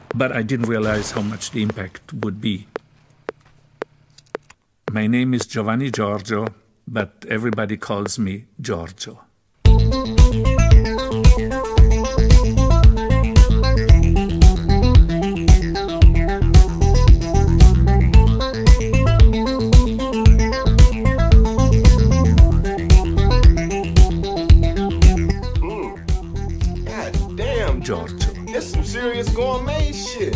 but I didn't realize how much the impact would be. My name is Giovanni Giorgio, but everybody calls me Giorgio. God damn, Giorgio. that's some serious gourmet